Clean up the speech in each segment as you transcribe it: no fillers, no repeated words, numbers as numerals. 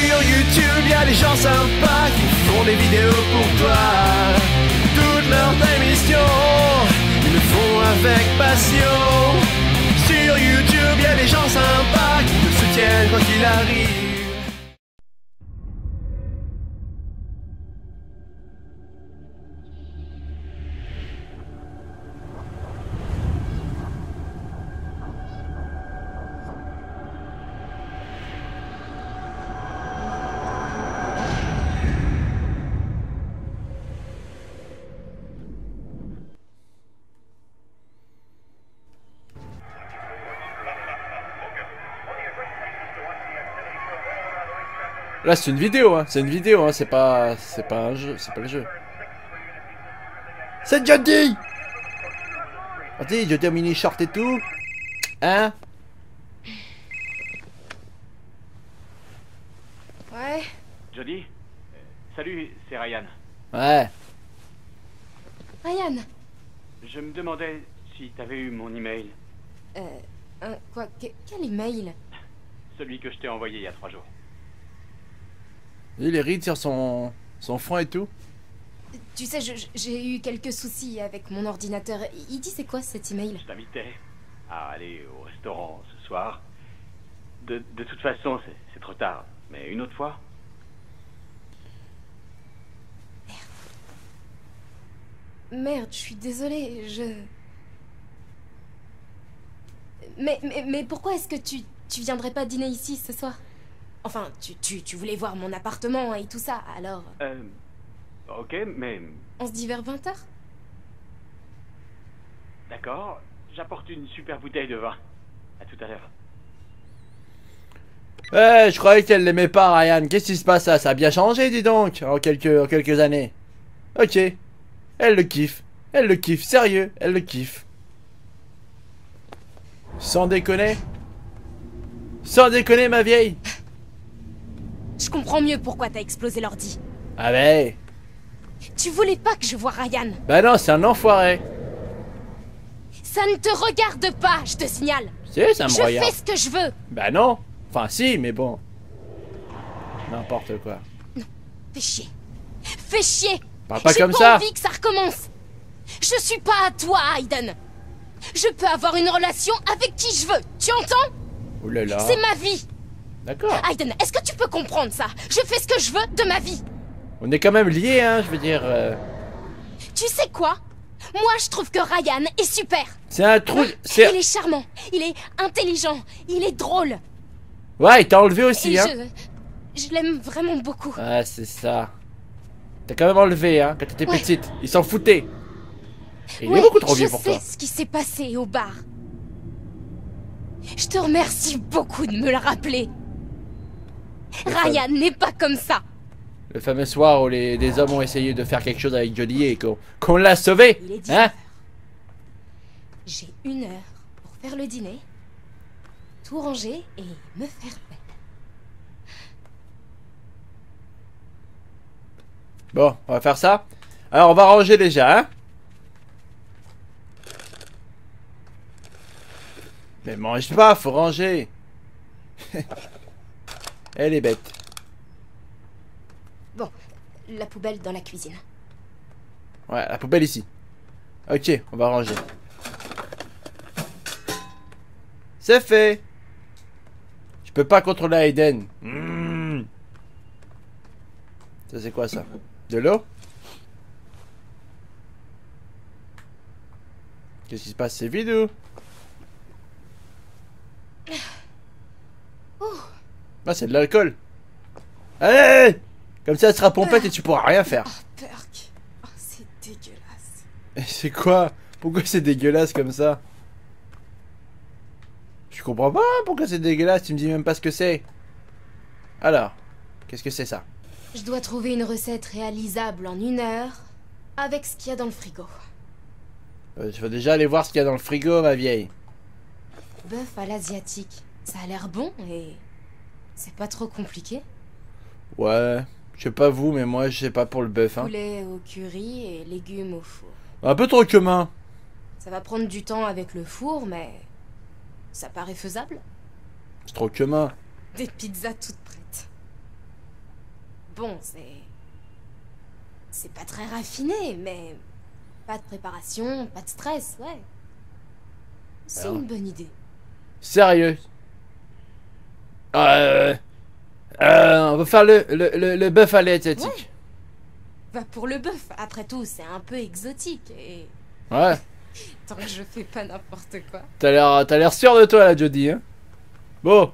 Sur YouTube, y'a des gens sympas qui font des vidéos pour toi. Toutes leurs émissions, ils le font avec passion. Sur YouTube, y'a des gens sympas qui te soutiennent quoi qu'il arrive. Là c'est une vidéo, hein. C'est une vidéo, hein. C'est pas un jeu, c'est pas le jeu. C'est Jody. Vas-y, Jody en mini short et tout. Hein? Ouais. Jody, salut, c'est Ryan. Ouais. Ryan. Je me demandais si t'avais eu mon email. Quoi? Quel email? Celui que je t'ai envoyé il y a 3 jours. Il est rides sur son fond et tout. Tu sais, j'ai eu quelques soucis avec mon ordinateur. Il dit c'est quoi cet email? Je t'invitais à aller au restaurant ce soir. De toute façon, c'est trop tard. Mais une autre fois? Merde, je suis désolée, Mais pourquoi est-ce que tu viendrais pas dîner ici ce soir? Enfin, tu voulais voir mon appartement et tout ça, alors... Ok, mais... On se dit vers 20h? D'accord, j'apporte une super bouteille de vin. À tout à l'heure. Ouais, je croyais qu'elle l'aimait pas, Ryan. Qu'est-ce qui se passe là? Ça a bien changé, dis donc, en quelques années. Ok. Elle le kiffe. Elle le kiffe, sérieux, elle le kiffe. Sans déconner. Sans déconner, ma vieille. Je comprends mieux pourquoi t'as explosé l'ordi. Ah ouais. Tu voulais pas que je voie Ryan. Bah non, c'est un enfoiré. Ça ne te regarde pas, je te signale. Si, ça me Je regarde. fais ce que je veux. Bah non. Enfin si, mais bon. N'importe quoi. Fais chier. Fais chier. Parle pas comme J'ai ça. pas envie que ça recommence. Je suis pas à toi, Aiden. Je peux avoir une relation avec qui je veux. Tu entends? Ouh là là. C'est ma vie. D'accord. Aiden, est-ce que tu peux comprendre ça? Je fais ce que je veux de ma vie. On est quand même liés, hein, je veux dire. Tu sais quoi? Moi, je trouve que Ryan est super. C'est un trou. Il est charmant, il est intelligent, il est drôle. Ouais, il t'a enlevé aussi, Et hein. je l'aime vraiment beaucoup. Ouais, c'est ça. T'as quand même enlevé, hein, quand t'étais Ouais. petite. Il s'en foutait. Et il Ouais, est beaucoup trop vieux pour je toi. sais ce qui s'est passé au bar. Je te remercie beaucoup de me le rappeler. Ryan n'est pas comme ça. Le fameux soir où des hommes ont essayé de faire quelque chose avec Jody et qu'on l'a sauvé. Il est 10 Hein? heures. J'ai 1 heure pour faire le dîner, tout ranger et me faire belle. Bon, on va faire ça. Alors, on va ranger déjà, hein. Mais mange pas, faut ranger. Elle est bête. Bon, la poubelle dans la cuisine. Ouais, la poubelle ici. Ok, on va ranger. C'est fait. Je peux pas contrôler Aiden. Ça c'est quoi ça? De l'eau? Qu'est-ce qui se passe? C'est vide ou? Ah, c'est de l'alcool. Allez! Comme ça elle sera pompette et tu pourras rien faire. Oh, Perk. Oh, c'est dégueulasse. Et c'est quoi? Pourquoi c'est dégueulasse comme ça? Je comprends pas pourquoi c'est dégueulasse, tu me dis même pas ce que c'est. Alors, qu'est-ce que c'est ça? Je dois trouver une recette réalisable en 1 heure avec ce qu'il y a dans le frigo. Je vais déjà aller voir ce qu'il y a dans le frigo, ma vieille. Bœuf à l'asiatique. Ça a l'air bon et c'est pas trop compliqué. Ouais, je sais pas vous, mais moi je sais pas pour le bœuf, hein. Poulet au curry et légumes au four. Un peu trop commun. Ça va prendre du temps avec le four, mais ça paraît faisable. C'est trop commun. Des pizzas toutes prêtes. bon, c'est pas très raffiné, mais pas de préparation, pas de stress, ouais. C'est Alors. une bonne idée. Sérieux. On va faire le bœuf à lait asiatique. Ouais. Bah pour le bœuf, après tout, c'est un peu exotique et Ouais. tant que je fais pas n'importe quoi. T'as l'air sûr de toi là, Jody, hein. Bon.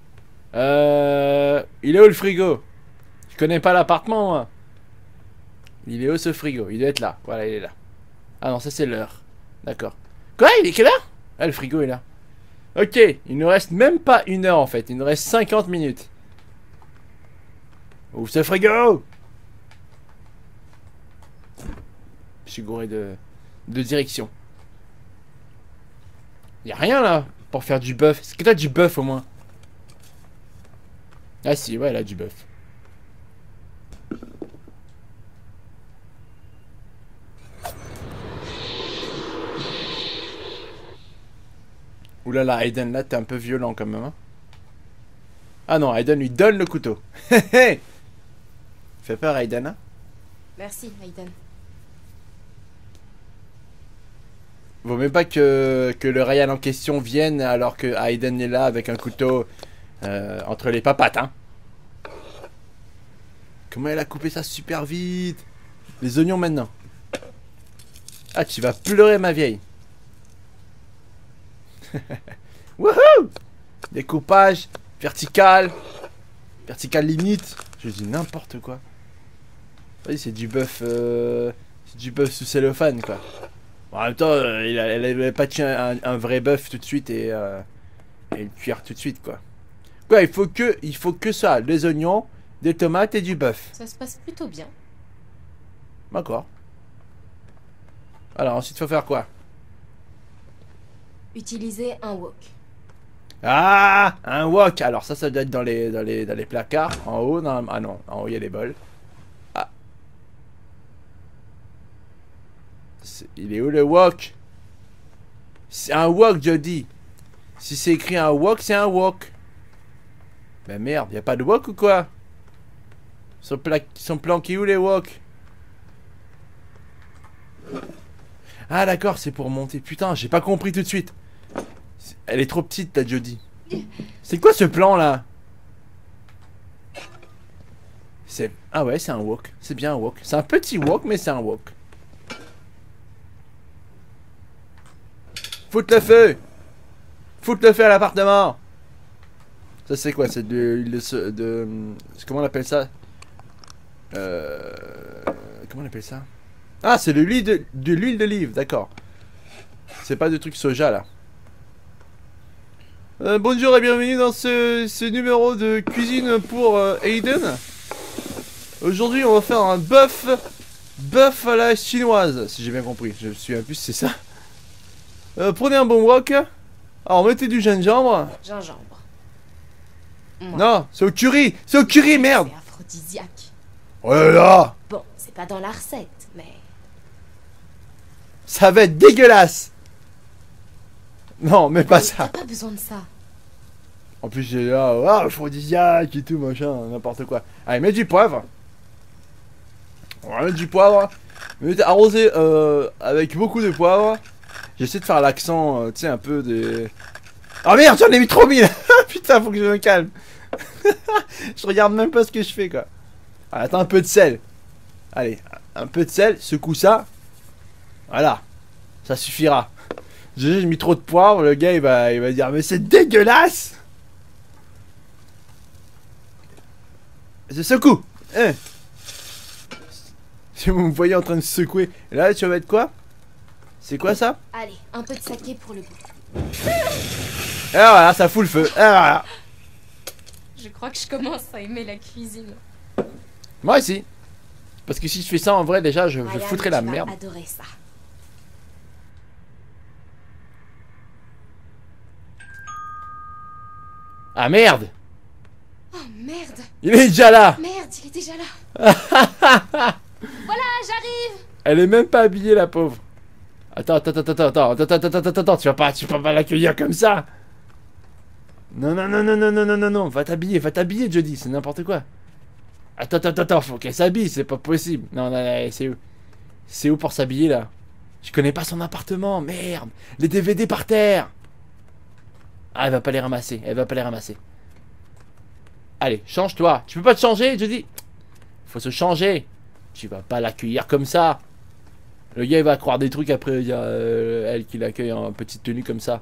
Il est où le frigo? Je connais pas l'appartement, moi. Il est où ce frigo? Il doit être là. Voilà, il est là. Ah non, ça c'est l'heure. D'accord. Quoi? Il est quelle heure? Ah, le frigo est là. Ok, il nous reste même pas 1 heure en fait. Il nous reste 50 minutes. Ouvre ce frigo! Je suis gouré de direction. Y'a rien là pour faire du bœuf. Est-ce que t'as du bœuf au moins? Ah si, ouais, elle a du bœuf. Oulala, Aiden, là t'es un peu violent quand même, hein. Ah non, Aiden lui donne le couteau. Fait peur, Aiden, hein. Merci, Aiden. Vaut même pas que le Ryan en question vienne alors que Aiden est là avec un couteau entre les papates, hein. Comment elle a coupé ça super vite? Les oignons maintenant. Ah, tu vas pleurer, ma vieille. Wouhou! Découpage vertical. Vertical limite. Je dis n'importe quoi. Oui, c'est du bœuf. C'est du bœuf sous cellophane, quoi. Bon, en même temps, elle avait pas tué un vrai bœuf tout de suite et le cuire tout de suite, quoi. Quoi, il faut que ça, des oignons, des tomates et du bœuf. Ça se passe plutôt bien. D'accord. Alors ensuite, faut faire quoi? Utiliser un wok. Ah, un wok. Alors ça doit être dans les placards. En haut, non, ah non, en haut il y a les bols. Ah. Il est où le wok? C'est un wok, Jody. Si c'est écrit un wok, c'est un wok. Ben merde, y a pas de wok ou quoi? Ils sont planqués où les wok? Ah d'accord, c'est pour monter. Putain, j'ai pas compris tout de suite. Elle est trop petite, ta Jody. C'est quoi ce plan là? C'est... Ah ouais, c'est un wok. C'est bien un wok. C'est un petit wok, mais c'est un wok. Foutre le feu! Foutre le feu à l'appartement! Ça c'est quoi? C'est de... Comment on appelle ça? Comment on appelle ça? Ah, c'est de l'huile d'olive, d'accord. C'est pas de truc soja là. Bonjour et bienvenue dans ce numéro de cuisine pour Aiden. Aujourd'hui, on va faire un bœuf à la chinoise, si j'ai bien compris. Je me souviens plus si c'est ça. Prenez un bon wok. Alors, mettez du gingembre. Gingembre. Ouais. Non, c'est au curry. C'est au curry, merde. C'est aphrodisiaque. Oh là là. Bon, c'est pas dans la recette, mais... Ça va être dégueulasse. Non, mais pas ça. T'as pas besoin de ça. En plus, j'ai là, ah, aphrodisiaque et tout, machin, n'importe quoi. Allez, mets du poivre. On va mettre du poivre. Arroser avec beaucoup de poivre. J'essaie de faire l'accent, tu sais, un peu des... Oh merde, j'en ai mis trop mille. Putain, faut que je me calme. Je regarde même pas ce que je fais, quoi. Ah, attends, un peu de sel. Allez, un peu de sel, secoue ça. Voilà, ça suffira. J'ai mis trop de poivre, le gars il va dire mais c'est dégueulasse. Je secoue. Hein. Si vous me voyez en train de secouer. Et là tu vas mettre quoi? C'est quoi ça? Allez, un peu de saké pour le goût. Et voilà, ça fout le feu. Et voilà. Je crois que je commence à aimer la cuisine. Moi aussi. Parce que si je fais ça en vrai déjà je Ryan, foutrais la tu vas merde. adorer ça. Ah merde. Oh merde. Il est déjà là. Merde, il est déjà là. Voilà, j'arrive. Elle est même pas habillée la pauvre. Attends, tu vas pas l'accueillir comme ça. Non, va t'habiller, Jody, c'est n'importe quoi. Attends, faut qu'elle s'habille, c'est pas possible. Non, c'est où? C'est où pour s'habiller là? Je connais pas son appartement, merde. Les DVD par terre. Ah, elle va pas les ramasser, Allez, change-toi. Tu peux pas te changer, je dis. Faut se changer. Tu vas pas l'accueillir comme ça. Le gars il va croire des trucs après, il y a elle qui l'accueille en petite tenue comme ça.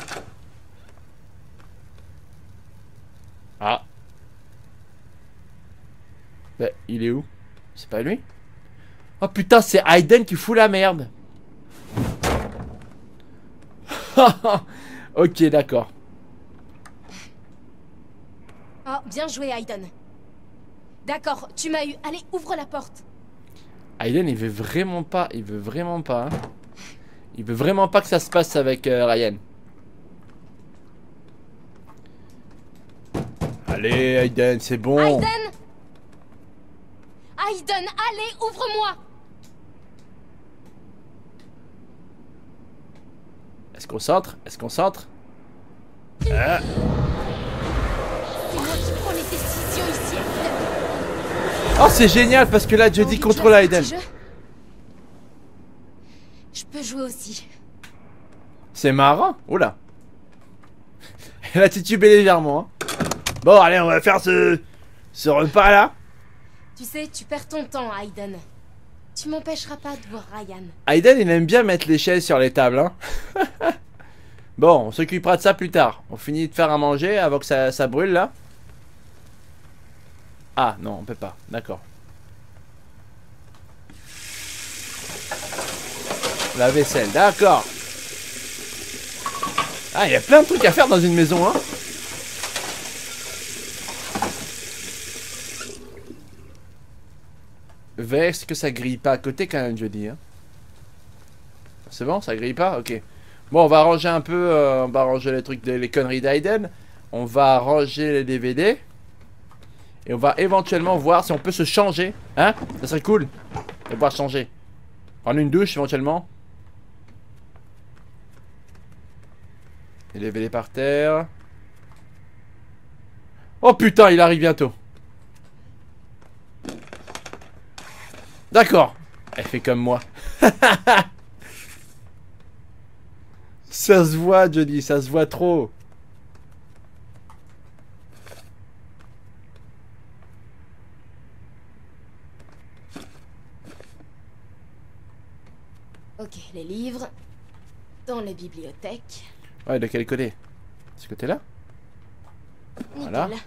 Ah. Bah, il est où? C'est pas lui? Oh putain, c'est Aiden qui fout la merde. Ok, d'accord. Oh, bien joué, Aiden. D'accord, tu m'as eu. Allez, ouvre la porte. Aiden, il veut vraiment pas. Hein. Il veut vraiment pas que ça se passe avec Ryan. Allez, Aiden, c'est bon. Aiden, allez, ouvre-moi. Est-ce qu'on centre? C'est moi qui prends les décisions ici, Aiden. Oh, c'est génial parce que là, Jodie contrôle Aiden. Je peux jouer aussi. C'est marrant. Oula. Elle a titubé légèrement. Hein. Bon, allez, on va faire ce repas là. Tu sais, tu perds ton temps, Aiden. Tu m'empêcheras pas de voir Ryan. Aiden, il aime bien mettre les chaises sur les tables. Hein. Bon, on s'occupera de ça plus tard. On finit de faire à manger avant que ça brûle là. Ah, non, on peut pas. D'accord. La vaisselle, d'accord. Ah, il y a plein de trucs à faire dans une maison, hein. Est-ce que ça grille pas à côté quand même, je dis, hein. C'est bon, ça grille pas? Ok. Bon, on va ranger un peu, on va ranger les trucs, les conneries d'Aiden. On va ranger les DVD. Et on va éventuellement voir si on peut se changer. Hein? Ça serait cool de pouvoir changer. Prendre une douche éventuellement. Les DVD par terre. Oh putain, il arrive bientôt. D'accord. Elle fait comme moi. Ça se voit, Johnny, ça se voit trop. Ok, les livres. Dans la bibliothèque. Ouais, de quel côté? Ce côté-là? Voilà. Nickel.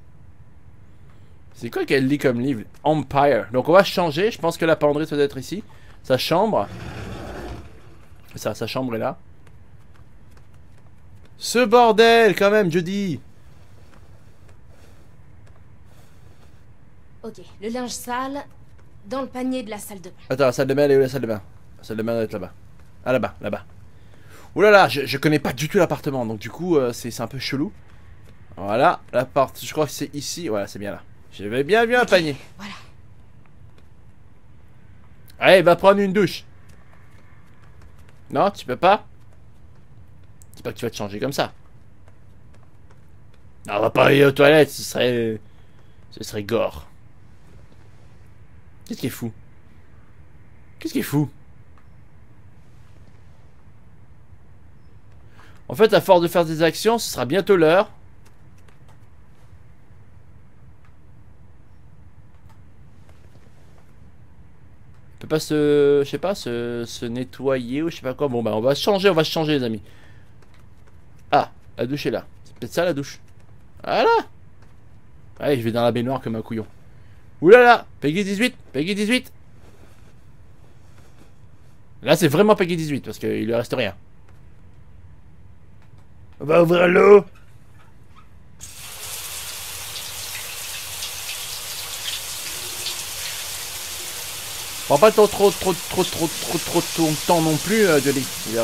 C'est quoi qu'elle lit comme livre? Empire. Donc on va changer. Je pense que la penderie doit être ici. Sa chambre. Ça, sa chambre est là. Ce bordel, quand même, je dis. Ok, le linge sale dans le panier de la salle de bain. Attends, la salle de bain, elle est où la salle de bain? La salle de bain doit être là-bas. Ah, là-bas, là-bas. Oulala, je connais pas du tout l'appartement, donc du coup, c'est un peu chelou. Voilà, la porte, je crois que c'est ici. Voilà, c'est bien là. J'avais bien vu un panier. Voilà. Allez, va prendre une douche. Non, tu peux pas? C'est pas que tu vas te changer comme ça. Non, on va pas aller aux toilettes, ce serait gore. Qu'est-ce qui est fou? Qu'est-ce qui est fou? En fait, à force de faire des actions, ce sera bientôt l'heure. On peut pas se... je sais pas, se nettoyer ou je sais pas quoi. Bon bah on va changer les amis. Ah, la douche est là. C'est peut-être ça la douche. Voilà. Allez, je vais dans la baignoire comme un couillon. Oulala, Peggy 18, Peggy 18. Là c'est vraiment Peggy 18 parce qu'il lui reste rien. On va ouvrir l'eau. Prends pas trop ton temps non plus, Johnny.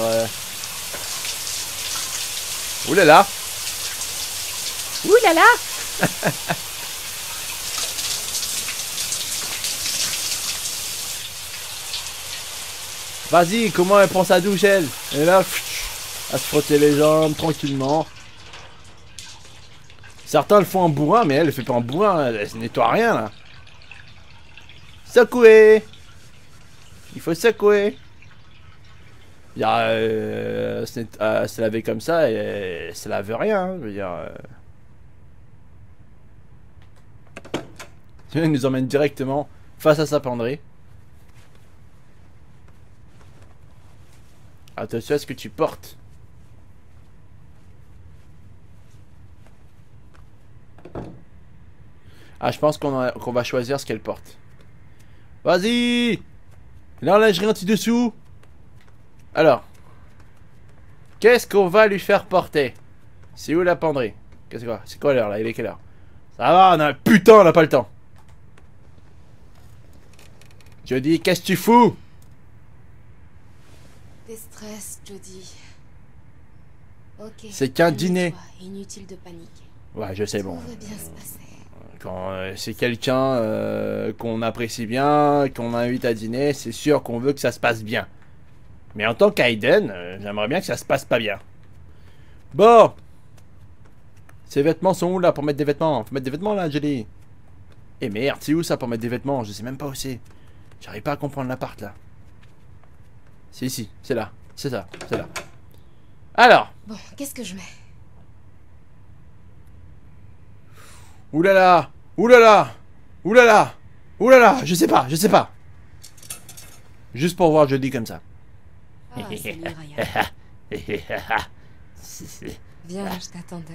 Oulala. Oulala. Vas-y, comment elle prend sa douche, elle? Et là, à se frotter les jambes tranquillement. Certains le font en bourrin, mais elle fait pas en bourrin, elle se nettoie rien là. Secouer. Il faut secouer. Se laver comme ça, et ça lave rien. Hein, je veux dire. Il nous emmène directement face à sa penderie. Attention à ce que tu portes. Ah, je pense qu'on va choisir ce qu'elle porte. Vas-y! Là, lingerie anti-dessous. Alors. Qu'est-ce qu'on va lui faire porter? C'est où la penderie? C'est quoi l'heure là? Il est quelle heure? Ça va, putain, on n'a pas le temps. Je dis, qu'est-ce que tu fous? Déstress, Jody. Ok. C'est qu'un dîner. Inutile de paniquer. Ouais, je sais, bon. Tout va bien se passer. Quand c'est quelqu'un qu'on apprécie bien, qu'on invite à dîner, c'est sûr qu'on veut que ça se passe bien. Mais en tant qu'Aiden, j'aimerais bien que ça se passe pas bien. Bon. Ces vêtements sont où là pour mettre des vêtements? Faut mettre des vêtements là, Jelly. Eh merde, c'est où ça pour mettre des vêtements? Je sais même pas où c'est. J'arrive pas à comprendre l'appart là. C'est ici, c'est là, c'est ça, c'est là. Alors. Bon, qu'est-ce que je mets? Oulala, oulala, oulala, oulala, je sais pas, je sais pas. Juste pour voir, je le dis comme ça. Ah, salut Ryan. Viens, je t'attendais.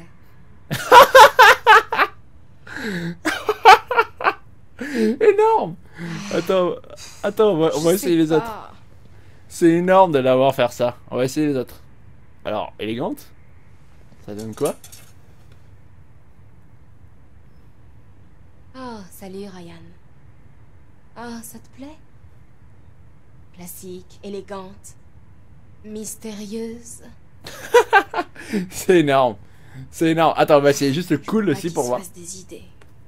Énorme. Attends, on va essayer les autres. C'est énorme de l'avoir faire ça. On va essayer les autres. Alors, élégante. Ça donne quoi? Oh, salut Ryan. Ah, ça te plaît? Classique, élégante, mystérieuse. C'est énorme. C'est énorme. Attends, on va essayer juste le cool aussi pour voir. Des idées.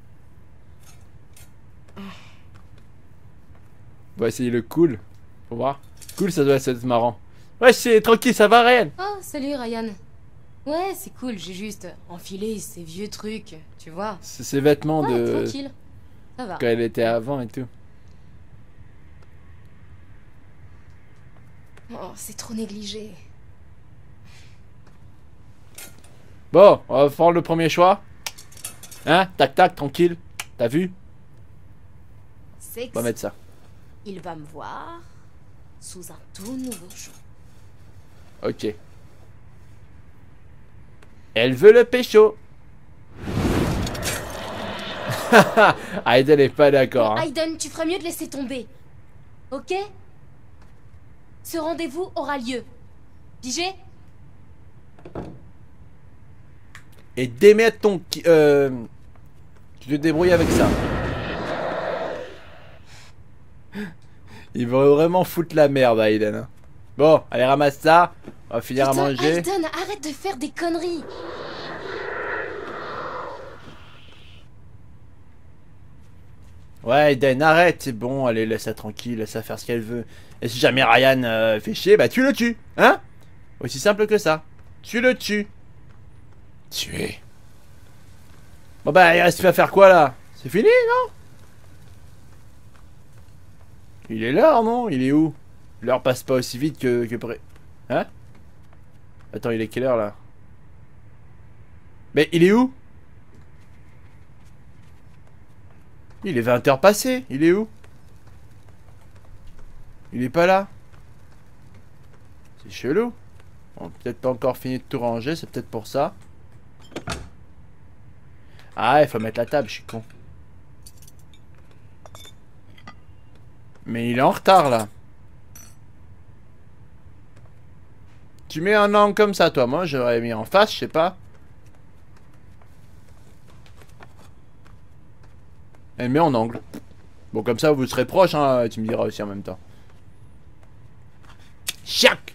On va essayer le cool. Pour voir. Cool, ça doit être marrant. Ouais, c'est tranquille, ça va, Ryan. Oh, salut Ryan. Ouais, c'est cool, j'ai juste enfilé ces vieux trucs, tu vois. C'est ses vêtements de... tranquille. Ça va. Quand elle était avant et tout. Oh, c'est trop négligé. Bon, on va faire le premier choix. Hein? Tac, tac, tranquille. T'as vu? C'est On va mettre ça. Il va me voir sous un tout nouveau jour. Ok. Elle veut le pécho. Aiden n'est pas d'accord. Hein. Aiden, tu ferais mieux de laisser tomber. Ok? Ce rendez-vous aura lieu. Pigé? Et démettre ton... Tu te débrouilles avec ça. Il va vraiment foutre la merde, Aiden. Hein. Bon, allez, ramasse ça. On va finir à manger. Aiden, arrête de faire des conneries. Ouais, Aiden, arrête, c'est bon. Allez, laisse-la tranquille, laisse-la faire ce qu'elle veut. Et si jamais Ryan fait chier, bah tu le tues. Hein? Aussi simple que ça. Tu le tues. Tuer. Bon bah, il reste à faire quoi là? C'est fini, non? Il est là, non? Il est où? L'heure passe pas aussi vite que près. Hein? Attends, il est quelle heure là? Mais il est où? Il est 20h passé. Il est où? Il est pas là. C'est chelou. Bon, peut-être pas encore fini de tout ranger, c'est peut-être pour ça. Ah, il faut mettre la table, je suis con. Mais il est en retard là. Tu mets un angle comme ça, toi. Moi, j'aurais mis en face, je sais pas. Elle met en angle. Bon, comme ça, vous serez proches, hein. Tu me diras aussi en même temps. Chac!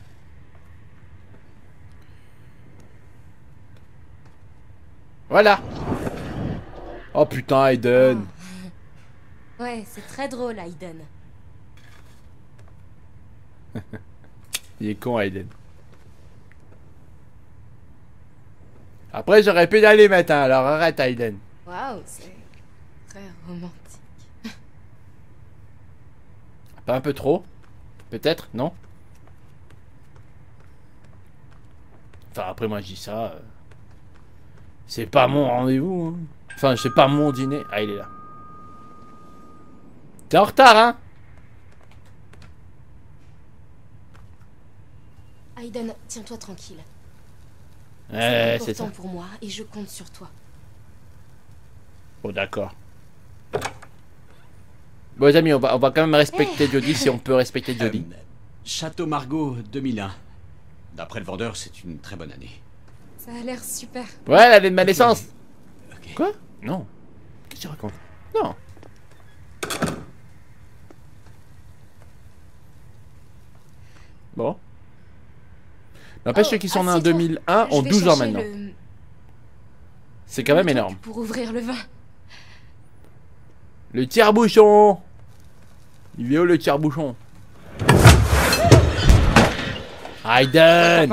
Voilà. Oh putain, Aiden. Ouais, c'est très drôle, Aiden. Il est con, Aiden. Après, j'aurais pu y aller mettre, hein. Alors arrête, Aiden. Waouh, c'est très romantique. Pas un peu trop? Peut-être, non? Enfin, après, moi, je dis ça. C'est pas mon rendez-vous. Hein. Enfin, c'est pas mon dîner. Ah, il est là. T'es en retard, hein? Aiden, tiens-toi tranquille. C'est important ça. pour moi et je compte sur toi. Bon, d'accord. Bon, les amis, on va quand même respecter Jodie si on peut respecter Jodie. Château Margaux 2001. D'après le vendeur, c'est une très bonne année. Ça a l'air super. Ouais, l'année de ma naissance. Ok. Quoi? Non. Qu'est-ce que tu racontes? Non. Bon. N'empêche ceux qui sont nés en assieds-toi. 2001 Je ont vais 12 ans chercher maintenant. le- C'est quand même le truc énorme. Pour ouvrir le vin. Le tire-bouchon. Il est où le tire-bouchon? Aiden.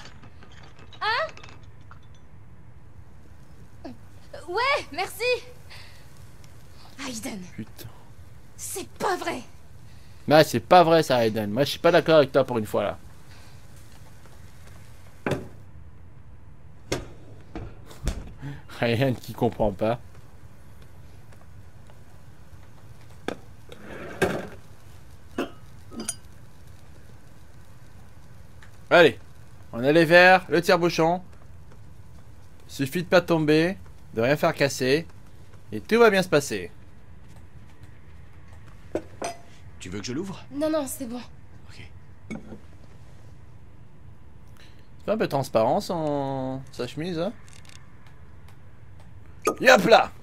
Ouais, merci. Aiden, Putain. c'est pas vrai. Mais c'est pas vrai ça, Aiden. Moi je suis pas d'accord avec toi pour une fois là. Ryan qui comprend pas. Allez, on allait vers le tire-bouchon. Suffit de pas tomber, de rien faire casser, et tout va bien se passer. Tu veux que je l'ouvre? Non, non, c'est bon. Ok. C'est un peu transparent sa chemise, hein. Yop là.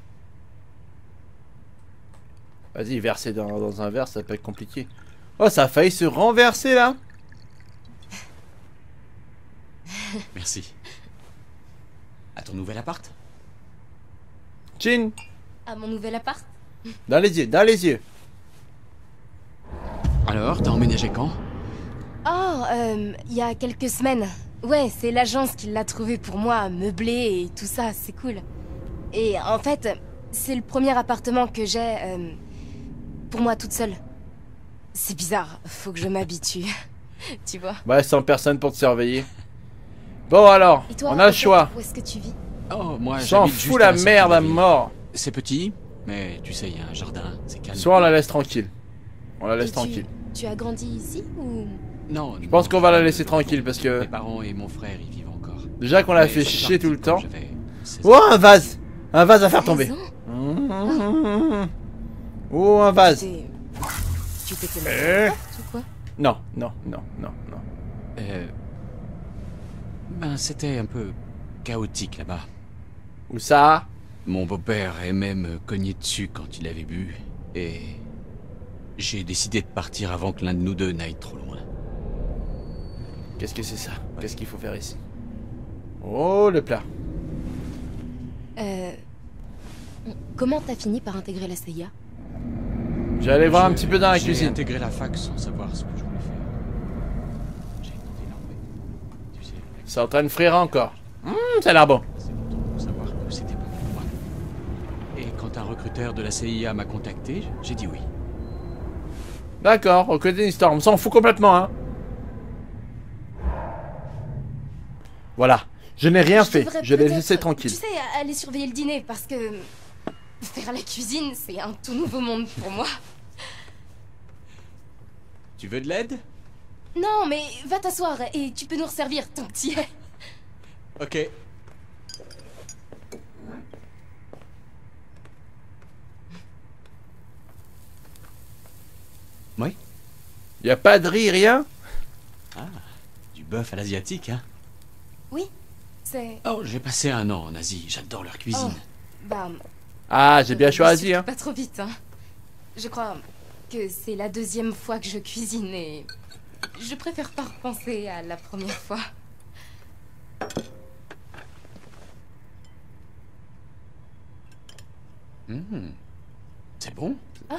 Vas-y, verser dans un verre, ça peut être compliqué. Oh, ça a failli se renverser là. Merci. À ton nouvel appart? Chin, À mon nouvel appart. dans les yeux, dans les yeux. Alors, t'as emménagé quand? Oh, il y a quelques semaines. Ouais, c'est l'agence qui l'a trouvé pour moi, meublé et tout ça, c'est cool. Et en fait, c'est le premier appartement que j'ai pour moi toute seule. C'est bizarre, faut que je m'habitue. Tu vois. Ouais, sans personne pour te surveiller. Bon alors, Et toi, on a le en fait, choix. Où est-ce que tu vis? Oh, moi, S'en j'habite juste fout la à sortie merde de à ville. mort. C'est petit, mais tu sais, il y a un jardin, c'est calme. Soit on la laisse tranquille. On la laisse Et tranquille. tu as grandi ici ou... Non, Je pense qu'on va la laisser tranquille parce que Mes parents et mon frère y vivent encore. déjà qu'on l'a Mais fait je suis chier parti tout le quand temps. j'avais 16 Oh, un vase. Un vase à faire tomber. 16 ans? Oh, un vase. Tu t'étais Eh. mal ou quoi? Non. Ben, c'était un peu chaotique là-bas. Où ça? Mon beau-père aimait me cogner dessus quand il avait bu, et j'ai décidé de partir avant que l'un de nous deux n'aille trop loin. Qu'est-ce que c'est ça? Qu'est-ce qu'il faut faire ici? Oh, le plat. Comment t'as fini par intégrer la CIA? J'allais voir un petit peu dans la J'ai cuisine. intégré la fac sans savoir ce que je voulais faire. J'ai tenté l'armée. Tu sais, C'est en train de frire encore. Ça a l'air bon. c'est longtemps pour savoir que c'était pas pour moi. Et quand un recruteur de la CIA m'a contacté, j'ai dit oui. D'accord, au côté d'une histoire. On s'en fout complètement, hein. Voilà. Je n'ai rien fait. devrais Je l'ai peut-être, laissé tranquille. Tu sais, aller surveiller le dîner parce que faire la cuisine, c'est un tout nouveau monde pour moi. Tu veux de l'aide? Non, mais va t'asseoir et tu peux nous resservir tant que t'y es. Ok. Oui? Y a pas de riz, rien? Du bœuf à l'asiatique, hein? Oui, c'est... Oh, j'ai passé un an en Asie, j'adore leur cuisine. Bah... Ah, j'ai bien choisi, hein. Pas trop vite, hein. Je crois que c'est la deuxième fois que je cuisine et... Je préfère pas repenser à la première fois. C'est bon?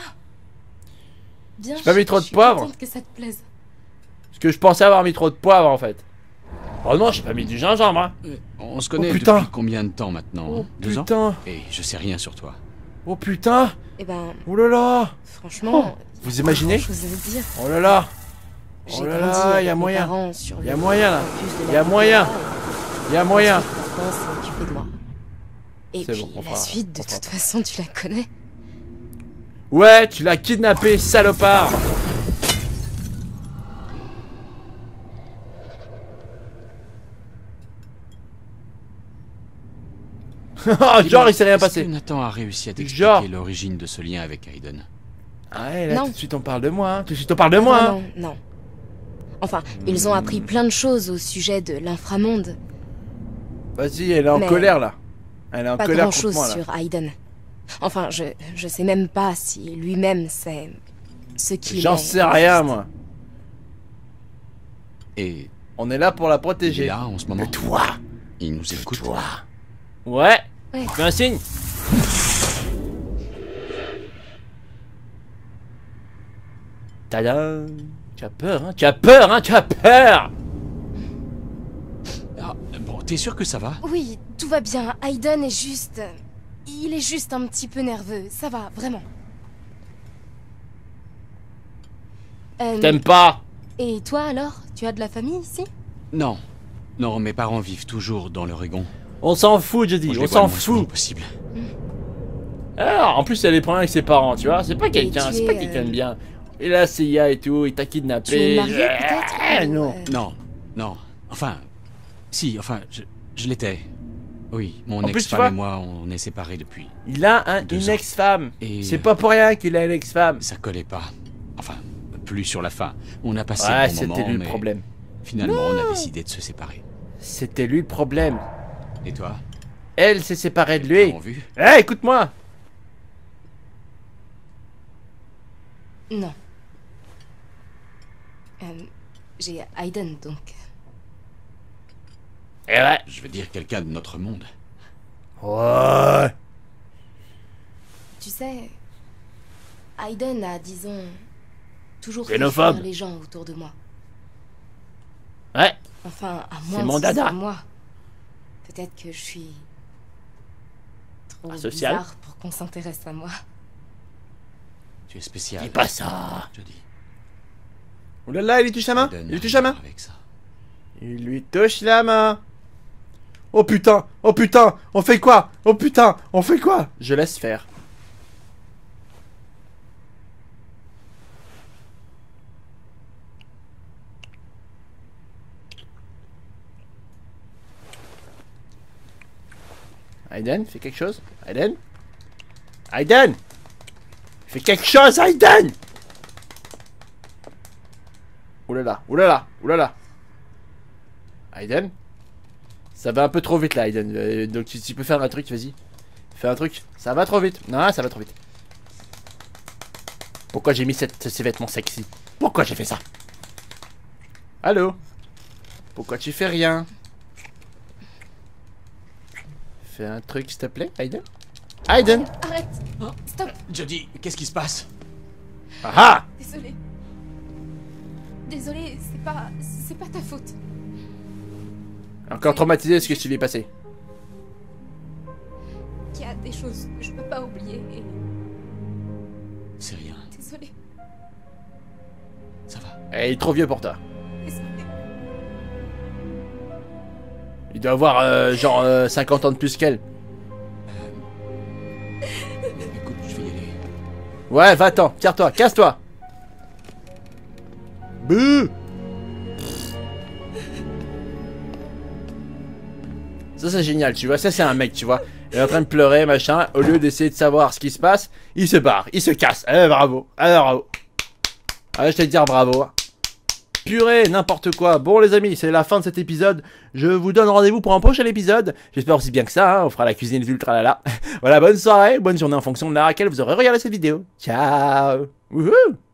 Bien, J'ai pas mis trop de je suis poivre. contente que ça te plaise. Parce que je pensais avoir mis trop de poivre, en fait. Oh non, j'ai pas mis du gingembre, hein. On se connaît putain. depuis combien de temps maintenant? Oh hein? 2 ans? putain. Et je sais rien sur toi. Oh putain. Eh ben, Oh là là. franchement, Vous imaginez? Chose à dire. Oh là là. J'ai Oh là grandi là, avec y a mes moyen. parents sur Y a le moyen, là. campus de Y a la moyen. Riviera Y a moyen. et papa s'est occupé de moi. Et C'est puis bon, on la fera- suite, de on fera toute façon, tu la connais. Ouais, tu l'as kidnappé, salopard. Genre, il s'est rien Est-ce passé. que Nathan a réussi à Genre. t'expliquer l'origine de ce lien avec Aiden. Ah ouais, là, Non. tout de suite, on parle de moi. Hein. Tout de suite, on parle de moi. Ah, Hein. non, non. Enfin, ils ont appris plein de choses au sujet de l'inframonde. Vas-y, elle est en Mais colère, là. Elle est en Pas colère grand contre chose moi, là. sur Aiden. Enfin, je sais même pas si lui-même sait ce qu'il est. J'en sais rien, juste. moi. Et On est là pour la il est protéger. là en ce moment. De toi. Il nous écoute. Toi. Ouais. Ouais. Fais un signe. Tada. Tu as peur, hein. Tu as peur, hein. Tu as peur. Ah, bon, t'es sûr que ça va? Oui, tout va bien. Aiden est juste... Il est juste un petit peu nerveux. Ça va, vraiment. T'aimes pas. Et toi alors? Tu as de la famille ici? Non. Non, mes parents vivent toujours dans l'Oregon. On s'en fout, je dis. Je On les vois s'en le moins souvent fout. possible. Alors, en plus, elle a des problèmes avec ses parents, tu vois. C'est pas quelqu'un, tu c'est pas es, quelqu'un de bien. Et la CIA et tout, il t'a kidnappé. Tu es marié peut-être? Ah, ou, non. Non, non. Enfin, si, enfin, je l'étais. Oui, mon En plus, tu ex-femme vois- et moi, on est séparés depuis. Il a une 2 ans. ex-femme. Et C'est pas pour rien qu'il a une ex-femme. ça collait pas. Enfin, plus sur la fin. On a passé Ouais, un bon c'était moment, lui le mais problème. finalement, on a décidé de se séparer. C'était lui le problème. Et toi? Elle s'est séparée de lui. T'as vu? Eh, écoute-moi. Non. J'ai Aiden, donc... Eh ouais. Je veux dire quelqu'un de notre monde. Ouais. Tu sais... Aiden a, disons... toujours fait Xénophobe. fuir les gens autour de moi. Ouais. Enfin, à C'est moins mon que ce dada. soit moi. Peut-être que je suis... trop Asocial. bizarre pour qu'on s'intéresse à moi. Tu es spécial. Dis pas ça. Je dis. Oh là là, il lui touche la main. Aiden Il lui touche la main. avec ça. Il lui touche la main. Oh putain. Oh putain. On fait quoi? Oh putain. On fait quoi? Je laisse faire. Aiden, fais quelque chose. Aiden. Aiden. Fais quelque chose, Aiden. Oulala, oulala, oulala. Aiden. Ça va un peu trop vite là, Aiden. Donc tu peux faire un truc, vas-y. Fais un truc. Ça va trop vite. Non, ça va trop vite. Pourquoi j'ai mis ces vêtements sexy? Pourquoi j'ai fait ça? Allô? Pourquoi tu fais rien? Fais un truc, s'il te plaît, Aiden. Aiden! Arrête! Stop! Jody, qu'est-ce qui se passe? Ah ah! Désolée. Désolée, c'est pas ta faute. Encore traumatisé ce que tu lui es passé. Il y a des choses que je peux pas oublier et C'est rien, désolée. ça va. Eh, il est trop vieux pour toi. Désolée. Il doit avoir genre 50 ans de plus qu'elle. Écoute, je vais y aller. Ouais, va-t'en, tire-toi, casse-toi. Bouh. Ça c'est génial, tu vois, ça c'est un mec, tu vois. Il est en train de pleurer, machin, au lieu d'essayer de savoir ce qui se passe, il se barre, il se casse. Eh bravo, bravo. Ah, je te dire bravo. Purée, n'importe quoi. Bon les amis, c'est la fin de cet épisode. Je vous donne rendez-vous pour un prochain épisode. J'espère aussi bien que ça, hein. On fera la cuisine des ultra-lala. Voilà, bonne soirée, bonne journée en fonction de l'heure à laquelle vous aurez regardé cette vidéo. Ciao. Wouhou.